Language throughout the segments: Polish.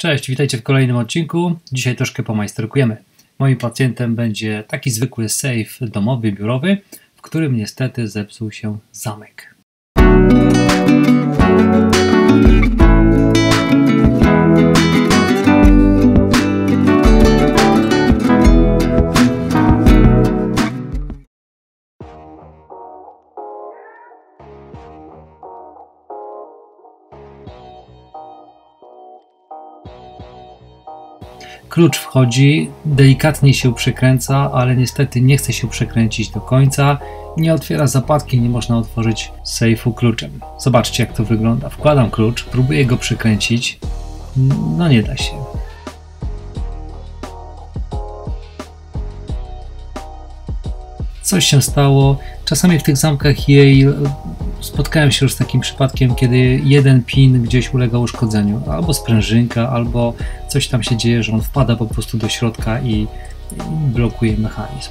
Cześć, witajcie w kolejnym odcinku. Dzisiaj troszkę pomajsterkujemy. Moim pacjentem będzie taki zwykły safe domowy, biurowy, w którym niestety zepsuł się zamek. Klucz wchodzi, delikatnie się przekręca, ale niestety nie chce się przekręcić do końca. Nie otwiera zapadki, nie można otworzyć sejfu kluczem. Zobaczcie, jak to wygląda. Wkładam klucz, próbuję go przekręcić. No nie da się. Coś się stało. Czasami w tych zamkach Yale spotkałem się już z takim przypadkiem, kiedy jeden pin gdzieś ulega uszkodzeniu. Albo sprężynka, albo coś tam się dzieje, że on wpada po prostu do środka i blokuje mechanizm.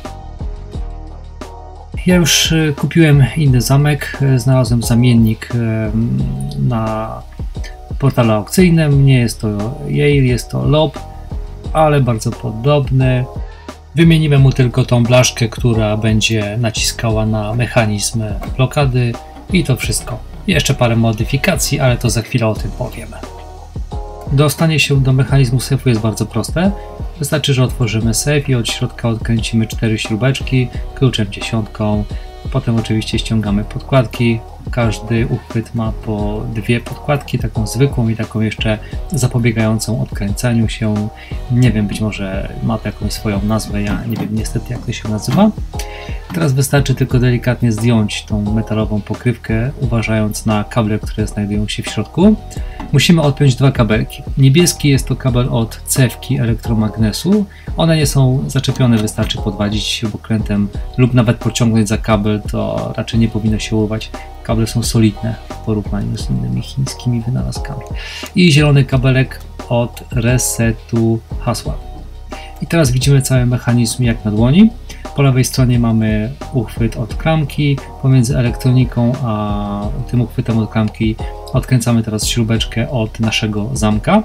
Ja już kupiłem inny zamek. Znalazłem zamiennik na portalu aukcyjnym. Nie jest to Yale, jest to Lob, ale bardzo podobny. Wymienimy mu tylko tą blaszkę, która będzie naciskała na mechanizm blokady i to wszystko. Jeszcze parę modyfikacji, ale to za chwilę o tym powiem. Dostanie się do mechanizmu sejfu jest bardzo proste. Wystarczy, że otworzymy sejf i od środka odkręcimy 4 śrubeczki kluczem 10. Potem oczywiście ściągamy podkładki. Każdy uchwyt ma po 2 podkładki, taką zwykłą i taką jeszcze zapobiegającą odkręcaniu się. Nie wiem, być może ma to jakąś swoją nazwę, ja nie wiem niestety, jak to się nazywa. Teraz wystarczy tylko delikatnie zdjąć tą metalową pokrywkę, uważając na kable, które znajdują się w środku. Musimy odpiąć 2 kabelki. Niebieski jest to kabel od cewki elektromagnesu. One nie są zaczepione, wystarczy podwadzić śrubokrętem lub nawet pociągnąć za kabel, to raczej nie powinno się urwać. Kable są solidne w porównaniu z innymi chińskimi wynalazkami. I zielony kabelek od resetu hasła. I teraz widzimy cały mechanizm jak na dłoni. Po lewej stronie mamy uchwyt od klamki. Pomiędzy elektroniką a tym uchwytem od klamki odkręcamy teraz śrubeczkę od naszego zamka.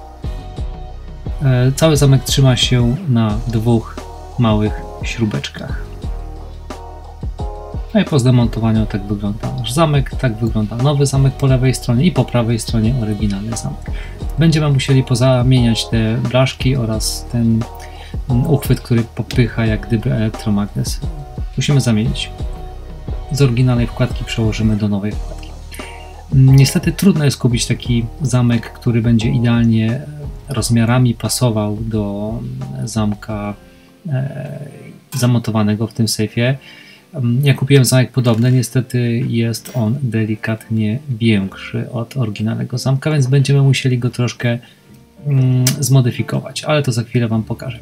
Cały zamek trzyma się na 2 małych śrubeczkach. No i po zdemontowaniu tak wygląda nasz zamek, tak wygląda nowy zamek po lewej stronie i po prawej stronie oryginalny zamek. Będziemy musieli pozamieniać te blaszki oraz ten uchwyt, który popycha jak gdyby elektromagnes. Musimy zamienić. Z oryginalnej wkładki przełożymy do nowej wkładki. Niestety trudno jest kupić taki zamek, który będzie idealnie rozmiarami pasował do zamka zamontowanego w tym sejfie. Ja kupiłem zamek podobny, niestety jest on delikatnie większy od oryginalnego zamka, więc będziemy musieli go troszkę zmodyfikować, ale to za chwilę Wam pokażę.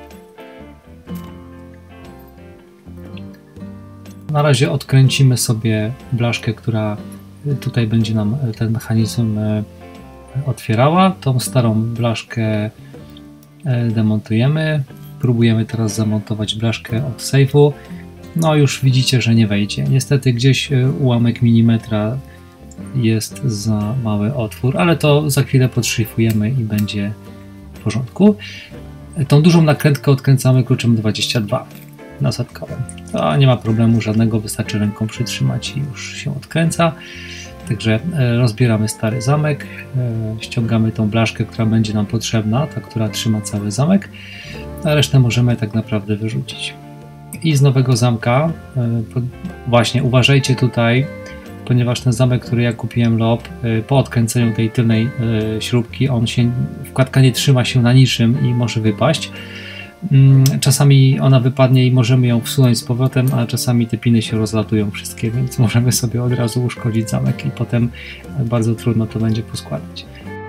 Na razie odkręcimy sobie blaszkę, która tutaj będzie nam ten mechanizm otwierała. Tą starą blaszkę demontujemy. Próbujemy teraz zamontować blaszkę od sejfu. No już widzicie, że nie wejdzie. Niestety gdzieś ułamek milimetra jest za mały otwór, ale to za chwilę podszlifujemy i będzie w porządku. Tą dużą nakrętkę odkręcamy kluczem 22 nasadkowym. To nie ma problemu żadnego, wystarczy ręką przytrzymać i już się odkręca. Także rozbieramy stary zamek, ściągamy tą blaszkę, która będzie nam potrzebna, ta, która trzyma cały zamek, a resztę możemy tak naprawdę wyrzucić. I z nowego zamka, właśnie uważajcie tutaj, ponieważ ten zamek, który ja kupiłem Lob, po odkręceniu tej tylnej śrubki, wkładka nie trzyma się na niczym i może wypaść. Czasami ona wypadnie i możemy ją wsunąć z powrotem, a czasami te piny się rozlatują wszystkie, więc możemy sobie od razu uszkodzić zamek i potem bardzo trudno to będzie poskładać.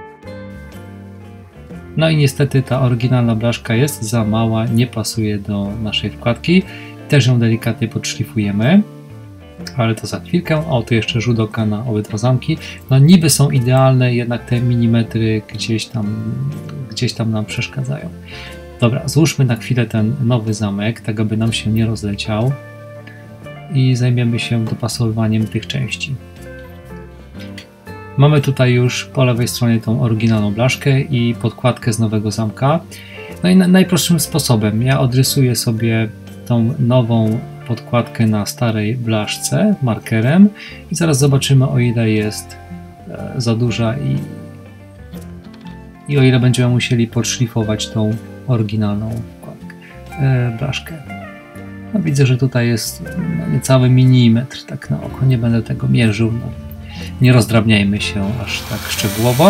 No i niestety ta oryginalna blaszka jest za mała, nie pasuje do naszej wkładki. Też ją delikatnie podszlifujemy, ale to za chwilkę. O, tu jeszcze rzut oka na obydwa zamki. No niby są idealne, jednak te milimetry gdzieś tam nam przeszkadzają. Dobra, złóżmy na chwilę ten nowy zamek, tak aby nam się nie rozleciał i zajmiemy się dopasowywaniem tych części. Mamy tutaj już po lewej stronie tą oryginalną blaszkę i podkładkę z nowego zamka. No i najprostszym sposobem ja odrysuję sobie tą nową podkładkę na starej blaszce markerem i zaraz zobaczymy, o ile jest za duża i o ile będziemy musieli podszlifować tą oryginalną blaszkę. No widzę, że tutaj jest niecały milimetr, tak na oko, nie będę tego mierzył, no, nie rozdrabniajmy się aż tak szczegółowo.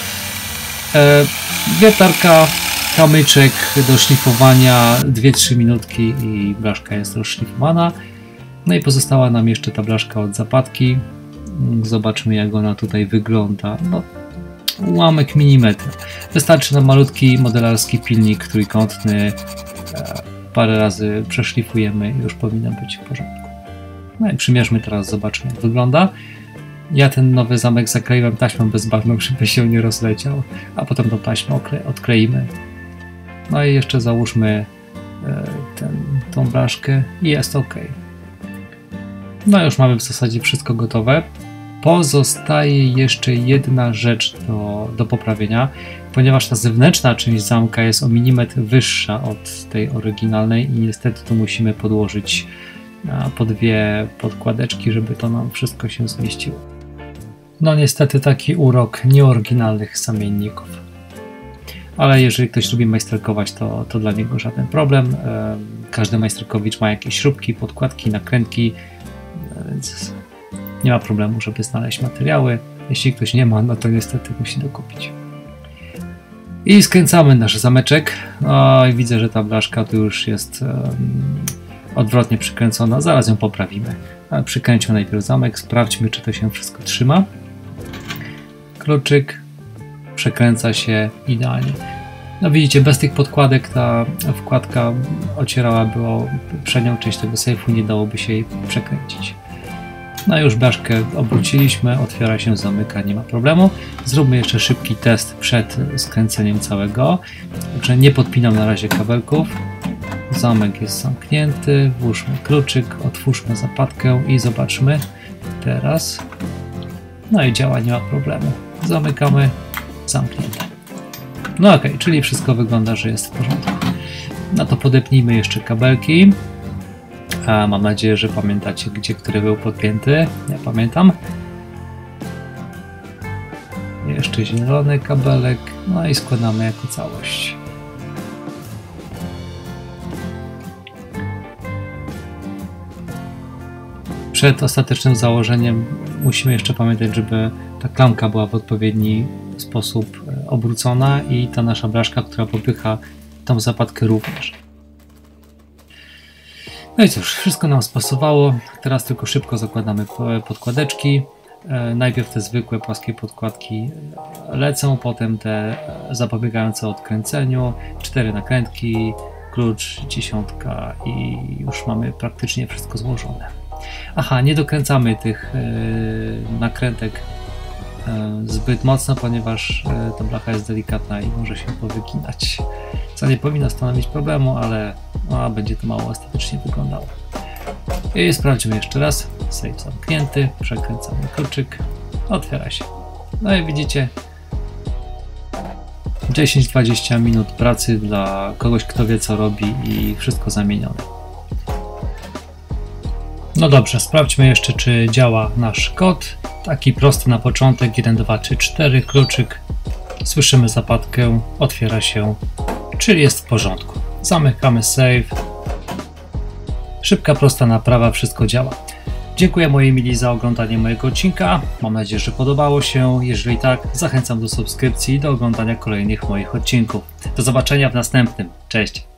Wiertarka, kamyczek do szlifowania, 2-3 minutki i blaszka jest rozszlifowana. No i pozostała nam jeszcze ta blaszka od zapadki. Zobaczmy, jak ona tutaj wygląda. No, ułamek milimetra. Wystarczy nam malutki modelarski pilnik trójkątny. Parę razy przeszlifujemy i już powinno być w porządku. No i przymierzmy teraz, zobaczmy, jak wygląda. Ja ten nowy zamek zakleiłem taśmą bezbarwną, żeby się nie rozleciał, a potem tą taśmę odkleimy. No i jeszcze załóżmy tą blaszkę i jest ok. No już mamy w zasadzie wszystko gotowe. Pozostaje jeszcze jedna rzecz do poprawienia, ponieważ ta zewnętrzna część zamka jest o milimetr wyższa od tej oryginalnej i niestety tu musimy podłożyć po 2 podkładeczki, żeby to nam wszystko się zmieściło. No niestety taki urok nieoryginalnych zamienników. Ale jeżeli ktoś lubi majsterkować, to dla niego żaden problem. Każdy majsterkowicz ma jakieś śrubki, podkładki, nakrętki, więc nie ma problemu, żeby znaleźć materiały. Jeśli ktoś nie ma, no to niestety musi dokupić. I skręcamy nasz zameczek. O, i widzę, że ta blaszka tu już jest odwrotnie przykręcona. Zaraz ją poprawimy. Ale przykręćmy najpierw zamek, sprawdźmy, czy to się wszystko trzyma. Kluczyk przekręca się idealnie. No widzicie, bez tych podkładek ta wkładka ocierałaby o przednią część tego sejfu, nie dałoby się jej przekręcić. No już blaszkę obróciliśmy, otwiera się, zamyka, nie ma problemu. Zróbmy jeszcze szybki test przed skręceniem całego. Także nie podpinam na razie kabelków. Zamek jest zamknięty, włóżmy kluczyk, otwórzmy zapadkę i zobaczmy teraz. No i działa, nie ma problemu. Zamykamy, zamknięte. No ok, czyli wszystko wygląda, że jest w porządku. No to podepnijmy jeszcze kabelki. Mam nadzieję, że pamiętacie, który był podpięty. Ja pamiętam. Jeszcze zielony kabelek. No i składamy jako całość. Przed ostatecznym założeniem musimy jeszcze pamiętać, żeby ta klamka była w odpowiedni sposób obrócona i ta nasza blaszka, która popycha tą zapadkę również. No i cóż, wszystko nam spasowało. Teraz tylko szybko zakładamy podkładeczki. Najpierw te zwykłe płaskie podkładki lecą, potem te zapobiegające odkręceniu, 4 nakrętki, klucz, 10 i już mamy praktycznie wszystko złożone. Aha, nie dokręcamy tych nakrętek zbyt mocno, ponieważ ta blacha jest delikatna i może się powyginać, co nie powinno stanowić problemu, ale będzie to mało estetycznie wyglądało. I sprawdźmy jeszcze raz. Sejf zamknięty, przekręcamy kluczyk, otwiera się. No i widzicie, 10-20 minut pracy dla kogoś, kto wie, co robi i wszystko zamienione. No dobrze, sprawdźmy jeszcze, czy działa nasz kod. Taki prosty na początek, 1, 2, 3, 4, kluczyk. Słyszymy zapadkę, otwiera się, czyli jest w porządku. Zamykamy save. Szybka, prosta naprawa, wszystko działa. Dziękuję moi mili za oglądanie mojego odcinka. Mam nadzieję, że podobało się. Jeżeli tak, zachęcam do subskrypcji i do oglądania kolejnych moich odcinków. Do zobaczenia w następnym. Cześć!